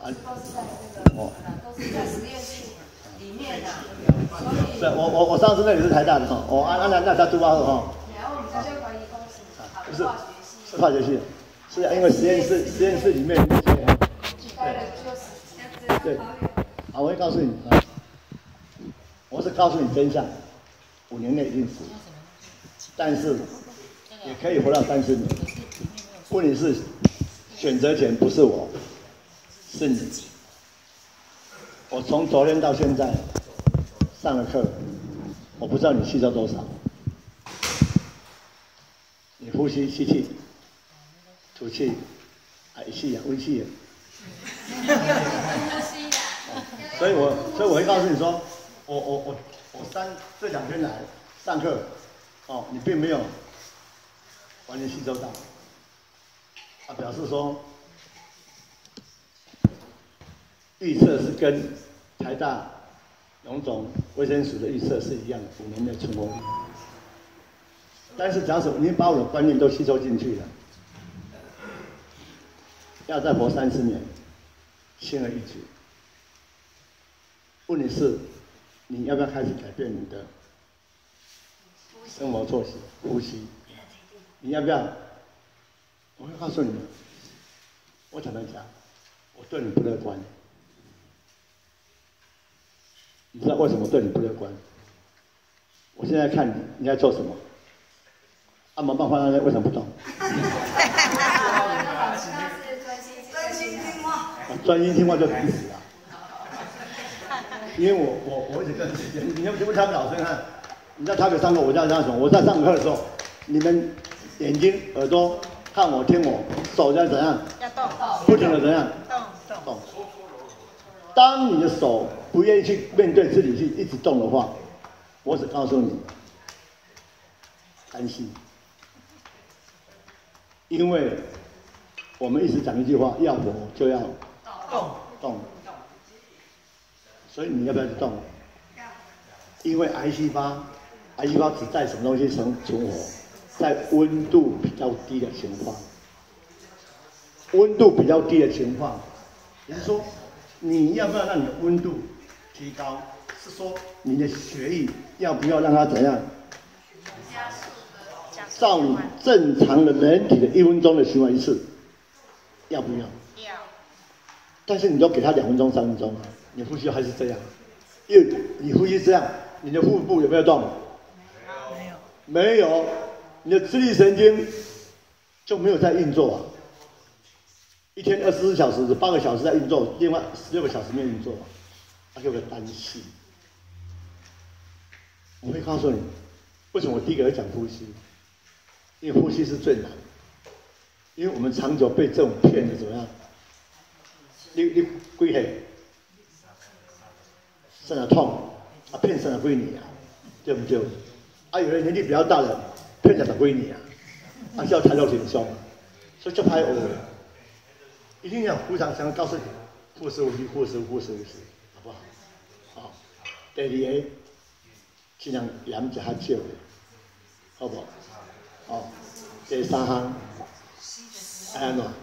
都是在这个都是在实验室里面的，所以对，我上次那里是台大的哈，那他读完后哈。 然后我们这就怀疑公司不是化学系， 是化学系，是因为实验室里面那些，对，好，我会告诉你啊，我是告诉你真相，5年内一定死，但是也可以活到30年。问题是选择权不是我，是你。我从昨天到现在上了课，我不知道你吸收多少。你呼吸吸气，吐气，一气温气。所以我会告诉你说，我这2天来上课，哦，你并没有完全吸收到，表示说预测是跟台大荣总卫生署的预测是一样的，5年内成功。但是假使你把我的观念都吸收进去了，要再活30年，轻而易举。问题是，你要不要开始改变你的生活作息、呼吸？你要不要？我会告诉你们，我坦白讲，我对你不乐观。你知道为什么对你不乐观？我现在看你在做什么？按摩棒放在那为什么不动？专心听话就烦死了。因为我一直跟你们问他们老师看，你在台北上课，我在上什么？我在上课的时候，你们眼睛、耳朵看我、听我，手在怎样？ 要动， 不停的怎样？动。当你的手不愿意去面对自己去一直动的话，我只告诉你，安心。因为我们一直讲一句话，要活就要动。所以你要不要去动？因为癌细胞只在什么东西存活？在温度比较低的情况。温度比较低的情况，也就是说，你要不要让你的温度提高？是说你的血液要不要让它怎样？照你正常的人体的1分钟的循环一次，要不要？ 要。 但是你都给他2分钟、3分钟，你呼吸还是这样，因为你呼吸这样，你的腹部有没有动？没有，你的自律神经就没有在运作啊。一天24小时，8个小时在运作，另外16个小时没有运作，它有个单细。我会告诉你，为什么我第一个要讲呼吸？因为呼吸是最难的，因为我们长久被这种骗的怎么样？你几岁？生了痛，骗生了几年啊，对不对？有人年纪比较大的，骗了几年啊，需要抬头挺胸，所以就拍偶尔，一定要非常告诉你，腹式呼吸，好不好？好，第2个，尽量盐吃较少的，好不好？好，第3项，安怎？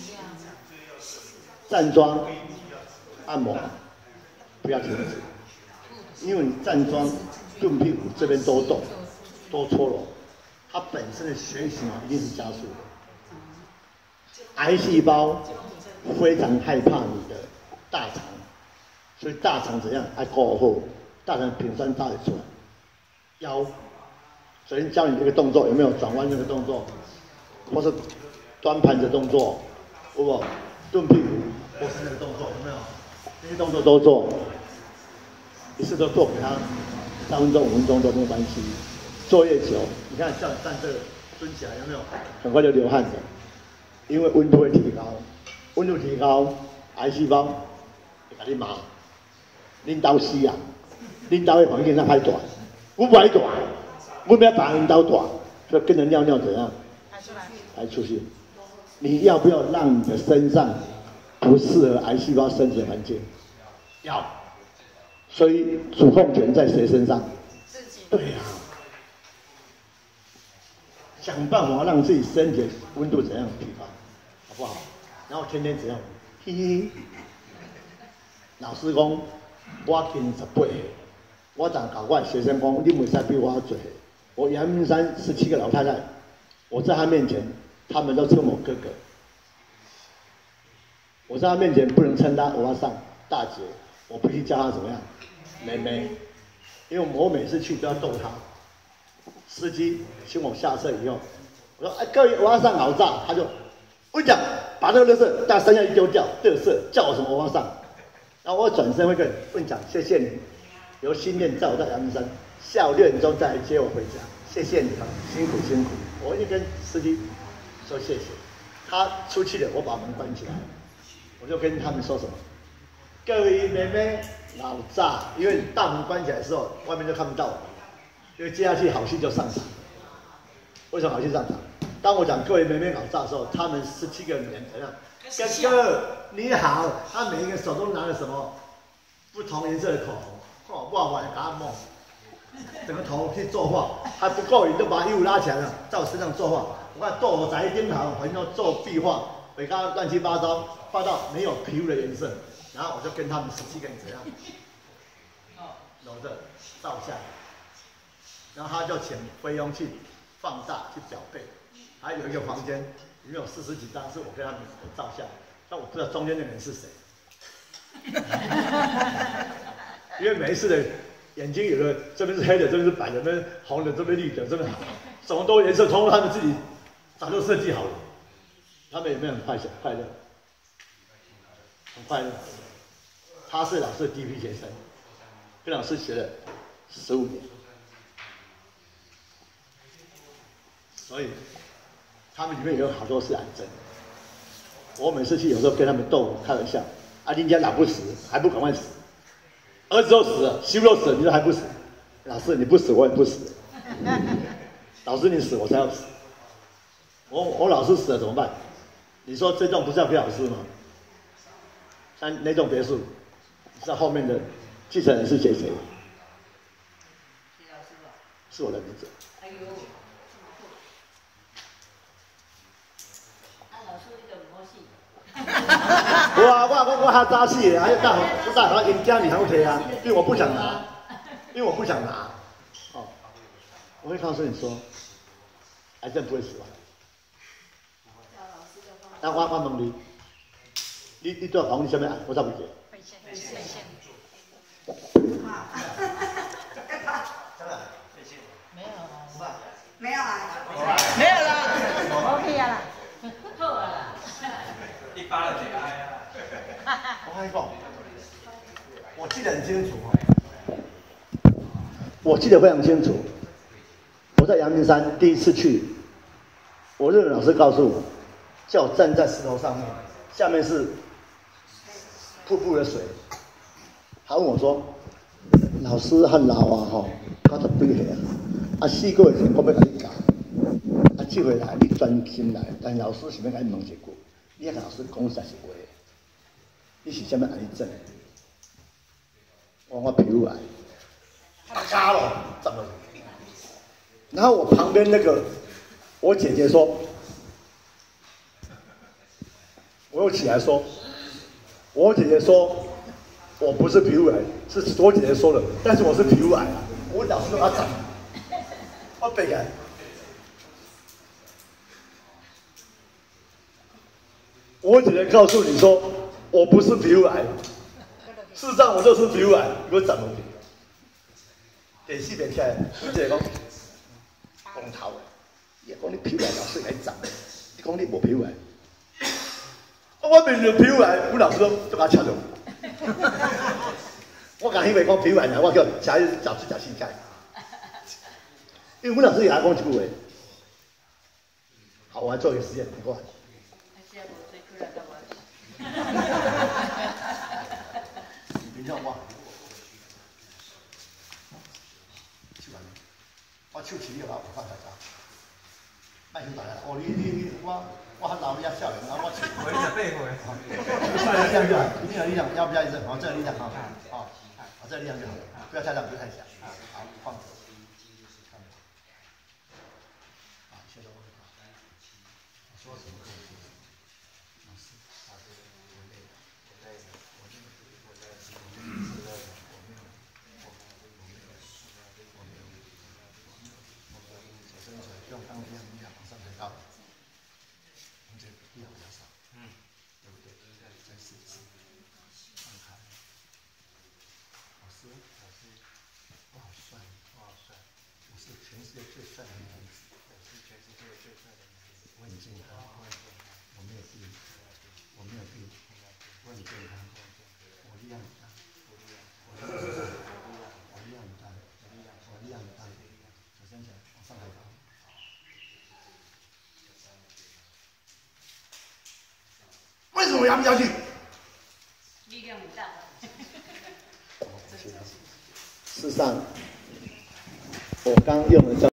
站桩按摩不要停止，因为你站桩臀屁股这边多动多搓揉，它本身的血液循环一定是加速的。癌细胞非常害怕你的大肠，所以大肠怎样？爱过后，大肠平酸大的出来。腰，首先教你这个动作有没有转弯这个动作，或是端盘的动作，有无？蹲屁股，或是那个动作有没有？这些动作都做，一次都做给他3分钟、5分钟都没有关系。做越久，你看像站这蹲起来有没有？很快就流汗的，因为温度会提高，温度提高，癌细胞会给你骂，恁兜死啊！恁兜的环境那太大，我不爱大，我不要把恁兜大，所以跟着尿尿怎样？排出去。你要不要让你的身上不适合癌细胞生存环境？要。所以主控权在谁身上？ 自己。 对呀、想办法让自己身体的温度怎样提高，好不好？然后天天怎样？嘿嘿， 老师讲，我今18岁，我常教我的学生讲，你袂使比我多岁。我阳明山17个老太太，我在她面前，她们都称我哥哥。我在她面前不能称她欧巴桑、大姐，我必须叫她怎么样，妹妹，因为我每次去都要逗她。司机请我下车以后，我说：“哎，各位欧巴桑老炸。”他就，我跟你讲，把这个垃圾到山下一丢掉，垃圾叫我什么欧巴桑？然后我转身会跟你讲，谢谢你，由新店载我到阳明山，下午6点钟再来接我回家，谢谢你啊，辛苦辛苦。我一跟司机说谢谢，他出去了，我把门关起来，我就跟他们说什么，各位妹妹老炸，因为大门关起来的时候，外面就看不到我，因为接下去好戏就上场。为什么好戏上场？当我讲各位妹妹老炸的时候，他们17个人怎样？哥哥你好，他每一个手都拿着什么不同颜色的口红，哇哇给他摸，整个头去作画，还不够，你就把衣服拉起来了，在我身上作画。我看豆仔丁行，反正做壁画，给他乱七八糟，画到没有皮肤的颜色，然后我就跟他们17个人怎样，揉着照相，然后他就请菲佣去放大去裱背，还有一个房间。里面有40几张是我跟他们照相，但我不知道中间那个人是谁，因为每一次的眼睛有的这边是黑的，这边是白的，这边红的，这边绿的，这边什么都颜色，通通他们自己早就设计好了。他们有没有很快乐？很快乐。他是老师的第一批学生，跟老师学了15年，所以。他们里面有好多是癌症，我每次去有时候跟他们逗开玩笑，啊，人家老不死，还不赶快死，儿子都死了，媳妇都死了，你说还不死？老师你不死我也不死，老师你死我才要死，我老师死了怎么办？你说这栋不是要给老师吗？那栋别墅，你知道后面的继承人是谁？是我的名字。哎呦。我还扎戏，还有大好赢家你还 OK 啊？因为我不想拿，哦，我会告诉你说，癌症不会死亡。但我问你做房你什么癌？我咋不解？肺腺。 没有了 ，OK 啦，好啊啦。 180几癌啊！我跟你讲，我记得很清楚我记得非常清楚。我在阳明山第一次去，我日文老师告诉我，叫我站在石头上面，下面是瀑布的水。他问我说：“老师很老啊，90几岁啊，4个月前我要跟你教，这回来你专心来，但老师想要跟你问一句。”你跟老师讲实话，你是什么癌症？我皮肤癌，卡了，怎么？然后我旁边那个我姐姐说，我又起来说，我姐姐说我不是皮肤癌，是我姐姐说的，但是我是皮肤癌啊，我老师都要长，我背癌。我只能告诉你说，我不是皮肤癌，事实上我就是皮肤癌，你怎么的？电视面起来，你就是讲光头的，伊讲你皮肤癌老师来长，你讲你无皮肤癌，我面对皮肤癌，我老师都甲插中，我甲迄位讲皮肤癌，我叫下去找去找膝盖，因为我老师也来讲一句话，好，我还做一个实验，你过来。你听我，我手持你老婆发财渣，卖手大啊！哦，我还老你遐少年，啊，我我28岁。 这样就好，你想要不要一阵？好，这个力量好，好，这个力量就好，不要太大，不要太小，好，放手。说什么？老师，我累了，我在最帅的男子，是全世界最帅的男子。我很健康，我没有病，我没有病，我很健康，我力量很大，我力量很大，我力量很大，手伸起来，往上抬高。为什么压不下去？ 力量很大。 事实上，我刚用的叫。